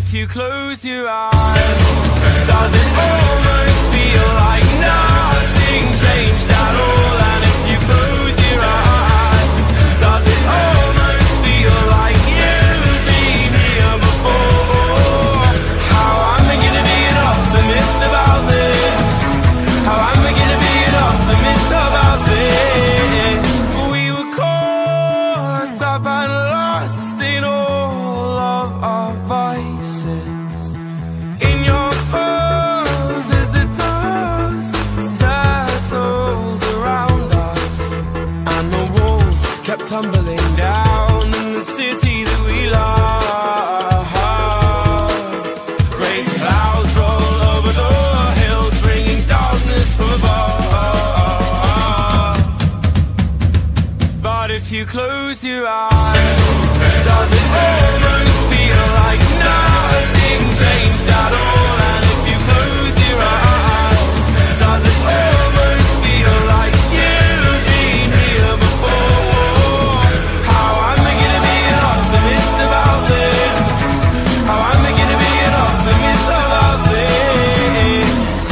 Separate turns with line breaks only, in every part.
if you close your eyes, does it almost feel like nothing changed at all? And if you close your eyes, does it almost feel like you've been here before? How am I gonna be an optimist about this? How am I gonna be an optimist about this? We were caught up and lost in all of our vices. In your pose as the dust settled around us, and the walls kept tumbling down in the city that we love. Great clouds roll over the hills, bringing darkness from above. But if you close your eyes, does it almost feel like nothing changed at all? And if you close your eyes, does it almost feel like you've been here before? How am I gonna be an optimist about this? How am I gonna be an optimist about this?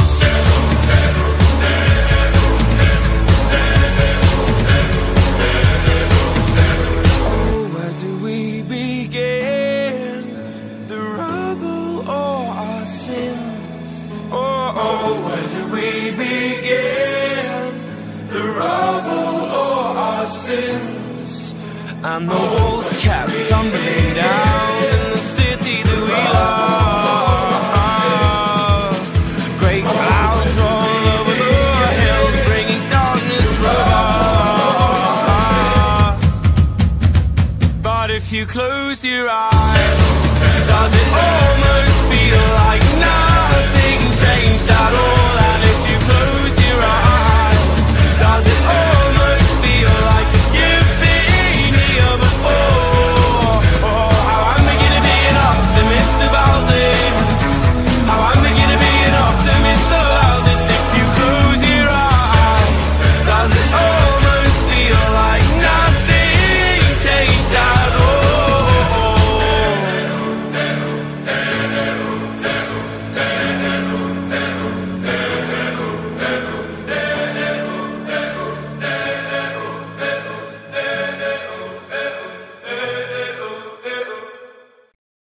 Oh, where do we begin? The rubble or our sins? Oh, where do we begin? The rubble or our sins? And the walls kept tumbling down in the city that we love. Great clouds roll over the hills, bringing darkness from above. But if you close your eyes, does it almost feel like nothing changed at all? And if you close your eyes, does it